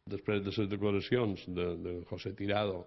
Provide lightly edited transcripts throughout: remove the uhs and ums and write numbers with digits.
Després de les declaracions de José Tirado,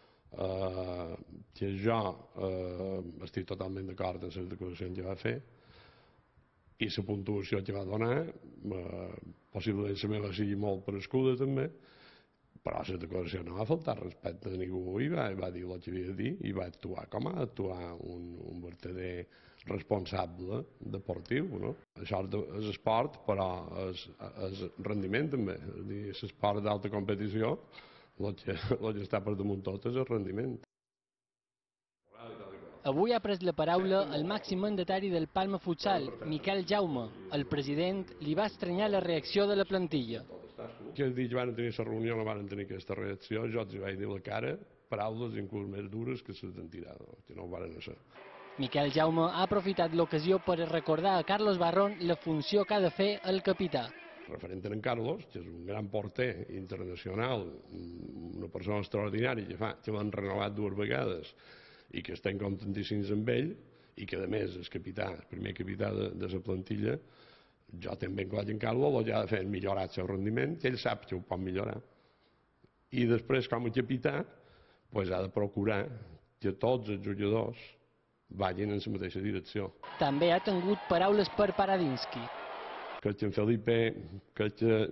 que jo estic totalment d'acord amb les declaracions que va fer i la puntuació que va donar, possiblement la meva sigui molt prescuda també, però la declaració no va faltar respecte a ningú i va dir el que havia de dir i va actuar com ha d'actuar un verdader responsable deportiu, no? Això és esport, però és rendiment també. L'esport d'alta competició, el que està per damunt tot és el rendiment. Avui ha pres la paraula el màxim mandatari del Palma Futsal, Miquel Jaume. El president li va estranyar la reacció de la plantilla. Aquell dia que van tenir la reunió no van tenir aquesta reacció, jo els vaig dir a la cara paraules inclús més dures que les d'en Tirado, que no ho van ser. Miquel Jaume ha aprofitat l'ocasió per recordar a Carlos Barrón la funció que ha de fer el capità. Referent a en Carlos, que és un gran porter internacional, una persona extraordinària que l'han renovat 2 vegades i que estem contentíssims amb ell i que a més és capità, el primer capità de la plantilla, jo també en en Carlos el que ha de fer és millorar el seu rendiment, que ell sap que ho pot millorar. I després, com a capità, ha de procurar que tots els jugadors vagin en la mateixa direcció. També ha tingut paraules per Paradinski. Crec que en Felipe, les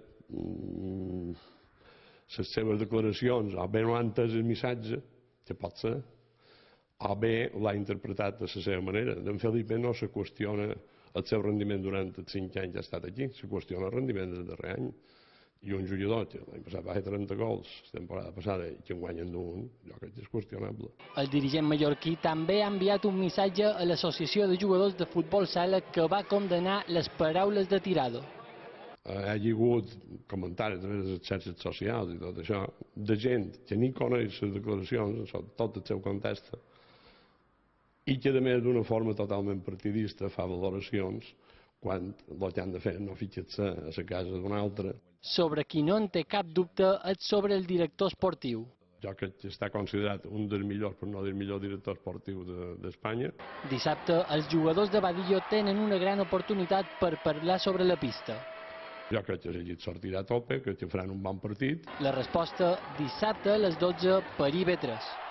seves declaracions, o bé no han entès el missatge, que pot ser, o bé l'ha interpretat de la seva manera. En Felipe no se qüestiona el seu rendiment durant els 5 anys que ha estat aquí, se qüestiona el rendiment del darrer any. I un jugador que l'any passat va fer 30 gols, la temporada passada, i que en guanyen d'un, jo crec que és qüestionable. El dirigent mallorquí també ha enviat un missatge a l'Associació de Jugadors de Futbol Sala que va condenar les paraules de Tirado. Hi ha hagut comentaris a través de les xarxes socials i tot això, de gent que ni coneix les declaracions, tot el seu context, i que a més d'una forma totalment partidista fa valoracions quan el que han de fer no fitxar-se a la casa d'un altre. Sobre qui no en té cap dubte és sobre el director esportiu. Jo crec que està considerat un dels millors, per no dir el millor director esportiu d'Espanya. Dissabte, els jugadors de Badillo tenen una gran oportunitat per parlar sobre la pista. Jo crec que l'equip sortirà a tope, crec que faran un bon partit. La resposta, dissabte a les 12 per IB3.